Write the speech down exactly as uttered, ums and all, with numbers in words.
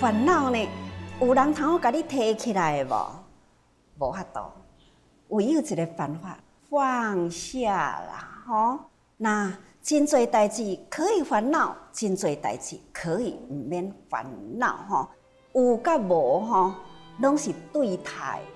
烦恼呢？有人通好甲你提起来的无？无法度，唯有一个办法，放下啦，吼。那真侪代志可以烦恼，真侪代志可以唔免烦恼，吼。有甲无吼，拢是对待